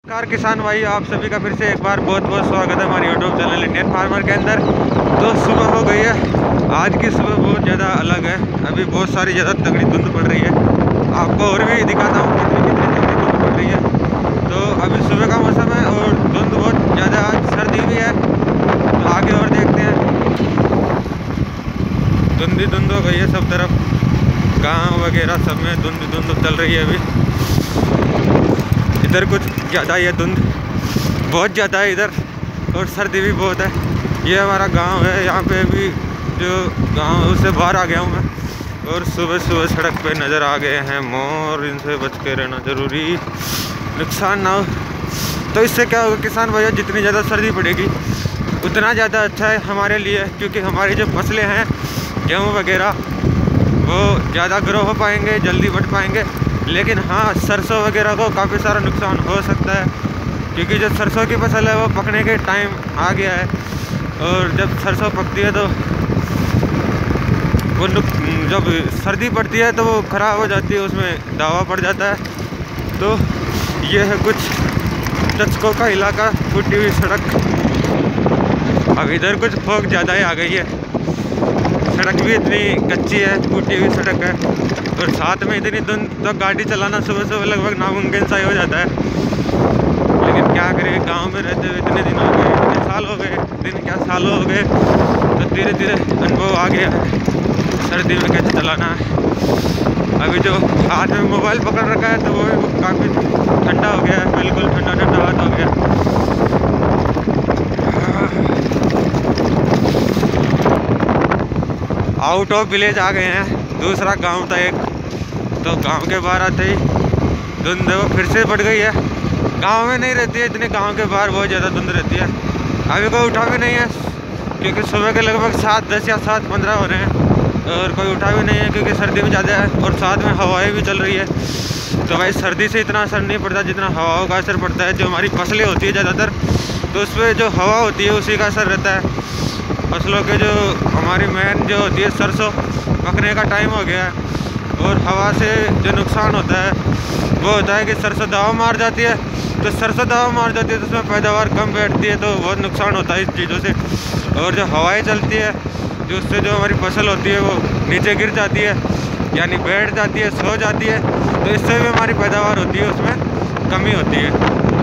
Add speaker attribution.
Speaker 1: नमस्कार किसान भाई, आप सभी का फिर से एक बार बहुत बहुत स्वागत है हमारे यूट्यूब चैनल इंडियन फार्मर के अंदर। तो सुबह हो गई है, आज की सुबह बहुत ज़्यादा अलग है। अभी बहुत सारी ज़्यादा तगड़ी धुंध पड़ रही है, आपको और भी दिखाता हूँ कितनी कितनी तगड़ी धुंध पड़ रही है। तो अभी सुबह का मौसम है और धुंध बहुत ज़्यादा, आज सर्दी भी है। तो आगे और देखते हैं। धुंध हो गई है सब तरफ, गाँव वगैरह सब में धुंध चल रही है अभी। इधर कुछ ज़्यादा ही है धुंध, बहुत ज़्यादा है इधर, और सर्दी भी बहुत है। ये हमारा गांव है, यहाँ पे भी जो गांव से बाहर आ गया हूँ मैं। और सुबह सुबह सड़क पे नज़र आ गए हैं मोर, इनसे बच के रहना ज़रूरी, नुकसान ना हो। तो इससे क्या होगा किसान भैया, जितनी ज़्यादा सर्दी पड़ेगी उतना ज़्यादा अच्छा है हमारे लिए, क्योंकि हमारी जो फसलें हैं गेहूँ वगैरह वो ज़्यादा ग्रो हो पाएंगे, जल्दी बढ़ पाएंगे। लेकिन हाँ, सरसों वगैरह को काफ़ी सारा नुकसान हो सकता है, क्योंकि जो सरसों की फसल है वो पकने के टाइम आ गया है। और जब सरसों पकती है तो वो जब सर्दी पड़ती है तो वो ख़राब हो जाती है, उसमें दावा पड़ जाता है। तो ये है कुछ टचकों का इलाका, फूटी हुई सड़क। अब इधर कुछ फोक ज़्यादा ही आ गई है, सड़क भी इतनी कच्ची है, टूटी हुई सड़क है, और साथ में इतनी धुंध, तो गाड़ी चलाना सुबह सुबह लगभग नामुमकिन सा ही हो जाता है। लेकिन क्या करें, गांव में रहते हुए इतने दिन हो गए, इतने साल हो गए, दिन क्या सालों हो गए, तो धीरे धीरे अनुभव आ गया है सर्दी में कैसे चलाना है। अभी जो हाथ में मोबाइल पकड़ रखा है तो वो भी काफ़ी ठंडा हो गया है, बिल्कुल ठंडा ठंडा हाथ हो गया। आउट ऑफ विलेज आ गए हैं, दूसरा गांव था एक, तो गांव के बाहर आते ही धुंध वो फिर से बढ़ गई है। गांव में नहीं रहती है इतनी, गांव के बाहर बहुत ज़्यादा धुंध रहती है। अभी कोई उठा भी नहीं है, क्योंकि सुबह के लगभग 7:10 या 7:15 हो रहे हैं, और कोई उठा भी नहीं है क्योंकि सर्दी भी ज़्यादा है और साथ में हवाएं भी चल रही है। तो भाई सर्दी से इतना असर नहीं पड़ता जितना हवाओं का असर पड़ता है। जो हमारी फसलें होती है ज़्यादातर, तो उस पर जो हवा होती है उसी का असर रहता है। फसलों के जो हमारी मेन जो होती है सरसों, पकने का टाइम हो गया है, और हवा से जो नुकसान होता है वो होता है कि सरसों दवा मार जाती है। तो सरसों दवा मार जाती है तो उसमें पैदावार कम बैठती है, तो बहुत नुकसान होता है इस चीज़ों से। और जो हवाएं चलती है, जो उससे जो हमारी फसल होती है वो नीचे गिर जाती है, यानी बैठ जाती है, सो जाती है, तो इससे भी हमारी पैदावार होती है उसमें कमी होती है।